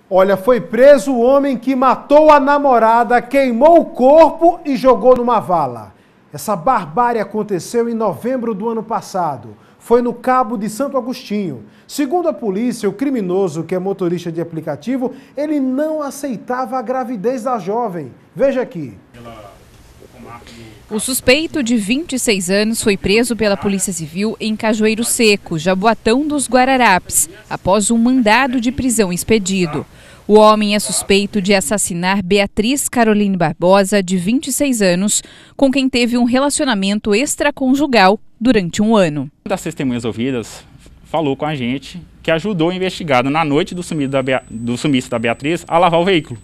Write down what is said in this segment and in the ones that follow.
Olha, foi preso o homem que matou a namorada, queimou o corpo e jogou numa vala. Essa barbárie aconteceu em novembro do ano passado. Foi no Cabo de Santo Agostinho. Segundo a polícia, o criminoso, que é motorista de aplicativo, ele não aceitava a gravidez da jovem. Veja aqui. O suspeito, de 26 anos, foi preso pela Polícia Civil em Cajueiro Seco, Jaboatão dos Guararapes, após um mandado de prisão expedido. O homem é suspeito de assassinar Beatriz Caroline Barbosa, de 26 anos, com quem teve um relacionamento extraconjugal durante um ano. Uma das testemunhas ouvidas falou com a gente que ajudou o investigado na noite do sumiço da Beatriz a lavar o veículo.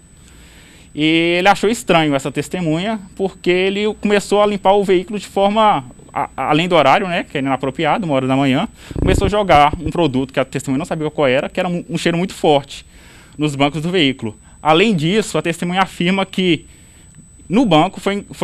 E ele achou estranho essa testemunha porque ele começou a limpar o veículo de forma, além do horário, né, que era inapropriado, 1h da manhã, começou a jogar um produto que a testemunha não sabia qual era, que era um cheiro muito forte nos bancos do veículo. Além disso, a testemunha afirma que no banco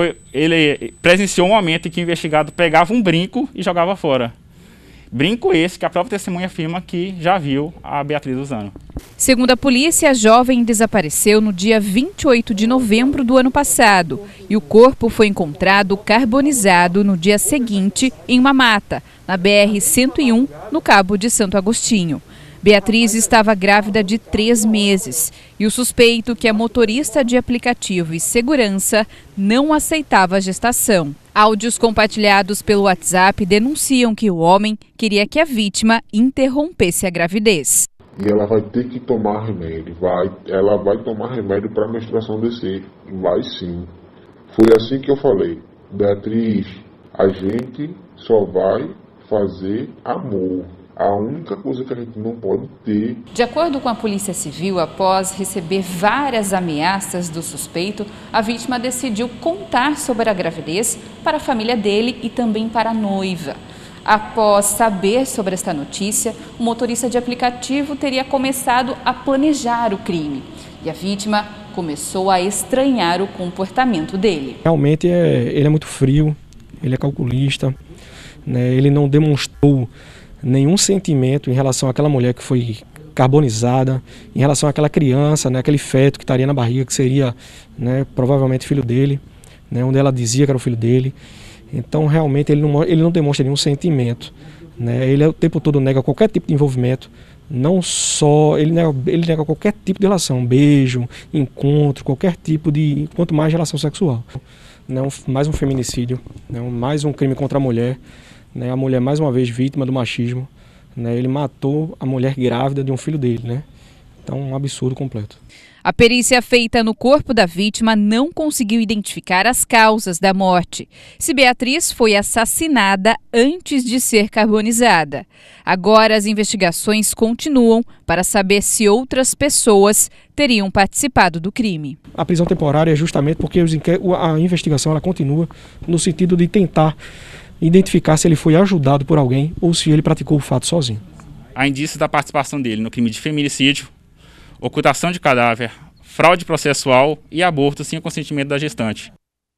ele presenciou um momento em que o investigado pegava um brinco e jogava fora. Brinco esse que a própria testemunha afirma que já viu a Beatriz usando. Segundo a polícia, a jovem desapareceu no dia 28 de novembro do ano passado e o corpo foi encontrado carbonizado no dia seguinte em uma mata, na BR-101, no Cabo de Santo Agostinho. Beatriz estava grávida de 3 meses e o suspeito, que é motorista de aplicativo e segurança, não aceitava a gestação. Áudios compartilhados pelo WhatsApp denunciam que o homem queria que a vítima interrompesse a gravidez. E ela vai ter que tomar remédio, ela vai tomar remédio para a menstruação descer, vai sim. Foi assim que eu falei: Beatriz, a gente só vai fazer amor. A única coisa que a gente não pode ter. De acordo com a Polícia Civil, após receber várias ameaças do suspeito, a vítima decidiu contar sobre a gravidez para a família dele e também para a noiva. Após saber sobre esta notícia, o motorista de aplicativo teria começado a planejar o crime. E a vítima começou a estranhar o comportamento dele. Realmente ele é muito frio, ele é calculista, né? Ele não demonstrou nenhum sentimento em relação àquela mulher que foi carbonizada, em relação àquela criança, né, aquele feto que estaria na barriga, que seria, né, provavelmente filho dele, né, onde ela dizia que era o filho dele. Então realmente ele não demonstra nenhum sentimento, né? Ele o tempo todo nega qualquer tipo de envolvimento, não só, ele nega qualquer tipo de relação, beijo, encontro, qualquer tipo de, quanto mais relação sexual. Não, mais um feminicídio, né, mais um crime contra a mulher. A mulher, mais uma vez, vítima do machismo, né? Ele matou a mulher grávida de um filho dele, né? Então, um absurdo completo. A perícia feita no corpo da vítima não conseguiu identificar as causas da morte. Se Beatriz foi assassinada antes de ser carbonizada. Agora as investigações continuam para saber se outras pessoas teriam participado do crime. A prisão temporária é justamente porque a investigação ela continua no sentido de tentar identificar se ele foi ajudado por alguém ou se ele praticou o fato sozinho. Há indícios da participação dele no crime de feminicídio, ocultação de cadáver, fraude processual e aborto sem o consentimento da gestante.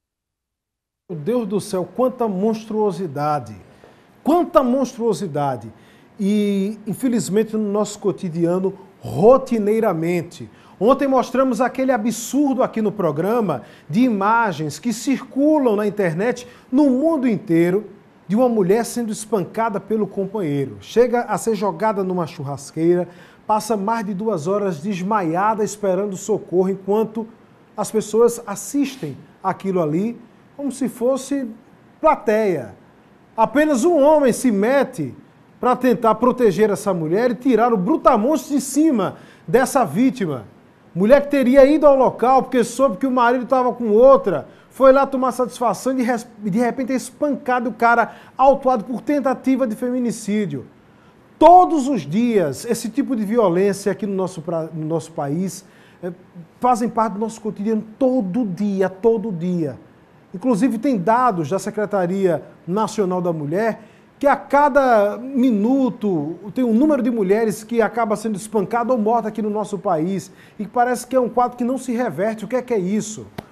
Meu Deus do céu, quanta monstruosidade! Quanta monstruosidade! E, infelizmente, no nosso cotidiano, rotineiramente. Ontem mostramos aquele absurdo aqui no programa de imagens que circulam na internet no mundo inteiro de uma mulher sendo espancada pelo companheiro. Chega a ser jogada numa churrasqueira, passa mais de 2 horas desmaiada esperando socorro enquanto as pessoas assistem aquilo ali como se fosse plateia. Apenas um homem se mete para tentar proteger essa mulher e tirar o brutamontes de cima dessa vítima. Mulher que teria ido ao local porque soube que o marido estava com outra, foi lá tomar satisfação e de repente é espancado o cara autuado por tentativa de feminicídio. Todos os dias, esse tipo de violência aqui no nosso país fazem parte do nosso cotidiano todo dia. Inclusive tem dados da Secretaria Nacional da Mulher que a cada minuto tem um número de mulheres que acaba sendo espancada ou morta aqui no nosso país e que parece que é um quadro que não se reverte. O que é isso?